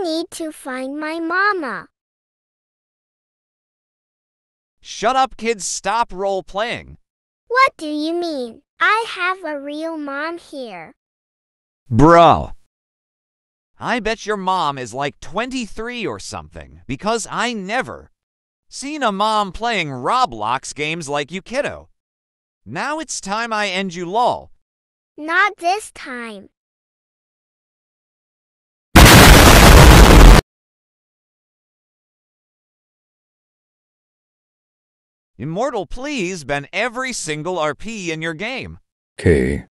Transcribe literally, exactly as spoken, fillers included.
need to find my mama. Shut up, kids. Stop role-playing. What do you mean? I have a real mom here. Bro. I bet your mom is like twenty-three or something, because I never seen a mom playing Roblox games like you, kiddo. Now it's time I end you, lol. Not this time. Immortal, please ban every single R P in your game. Okay.